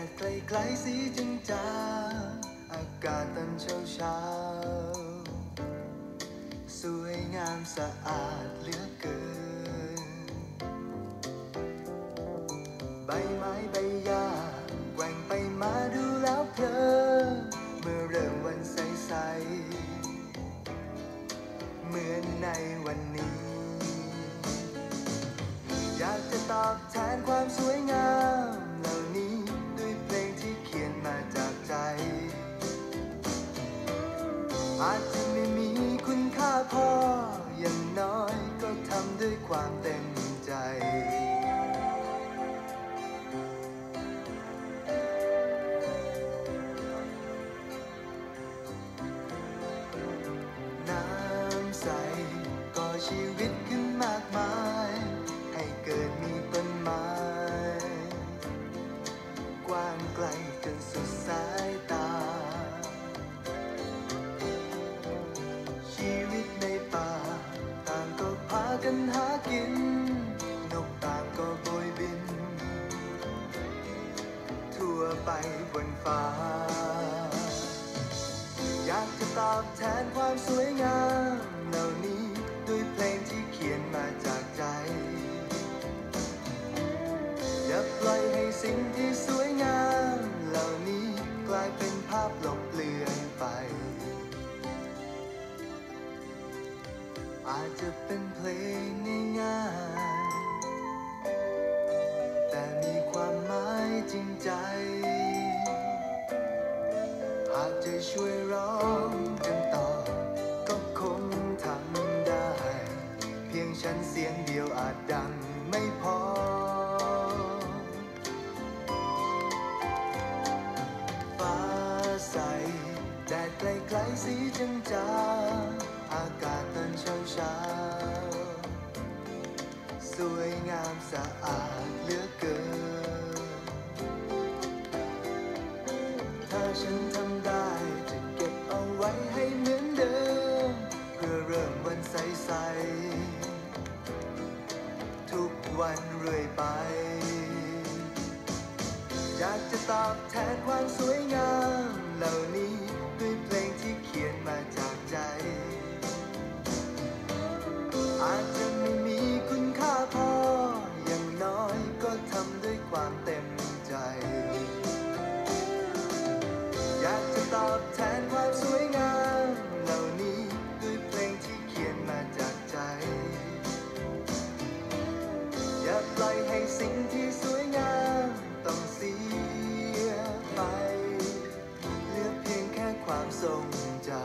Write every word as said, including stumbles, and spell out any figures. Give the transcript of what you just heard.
ดไกลๆสีจางๆอากาศตอนเช้าเช้าสวยงามสะอาดเหลือเกินใบไม้ใบหญ้าแกว่งไปมาดูแล้วเพลินเมื่อเริ่มวันใสๆเหมือนในวันนี้อยากจะตอบแทนความสวยงามเหล่านี้ด้วยเพลงที่เขียนมาจากใจอาจจะไม่มีคุณค่าพออย่างน้อยก็ทำด้วยความเต็มใจน้ำใสก่อชีวิตขึ้นมากมายให้เกิดมีต้นไม้กว้างไกลจนสุดสายตาชีวิตในป่าต่างก็พากันหากินนกต่างก็โบยบินทั่วไปบนฟ้าอยากจะตอบแทนความสวยงามเหล่านี้ด้วยเพลงที่เขียนมาจากใจอย่าปล่อยให้สิ่งที่สวยงามเหล่านี้กลายเป็นภาพลบเลือนไปอาจจะเป็นเพลงง่ายๆแต่มีความหมายจริงใจหากจะช่วยร้องกันต่อก็คงทำได้เพียงฉันเสียงเดียวอาจดังไม่พอฟ้าใสแดดไกลๆสีจางๆอากาศตอนเช้าเช้าสวยงามสะอาดเหลือเกินถ้าฉันทำได้จะเก็บเอาไว้ให้เหมือนเดิมเพื่อเริ่มวันใสๆทุกวันเรื่อยไปอยากจะตอบแทนความสวยงามเหล่านี้ด้วยเพลงที่เขียนมาจากใจอาจจะไม่มีคุณค่าพออย่างน้อยก็ทำด้วยความเต็มใจอยากจะตอบแทนความสวยงามเหล่านี้ด้วยเพลงที่เขียนมาจากใจอย่าปล่อยให้สิ่งที่สวยงามต้องเสียไปเหลือเพียงแค่ความทรงจำ